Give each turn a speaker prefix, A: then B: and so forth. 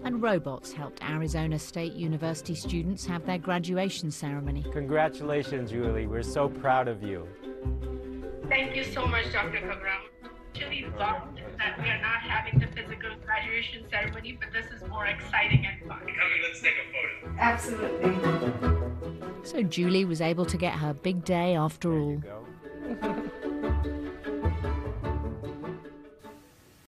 A: And robots helped Arizona State University students have their graduation ceremony.
B: Congratulations, Julie. We're so proud of you.
C: Thank you so much, Dr. Khagram. Actually bummed that we are not having the physical graduation ceremony, but this is more exciting and fun.
D: Come and let's take a photo.
C: Absolutely.
A: So Julie was able to get her big day after all.
B: There you go.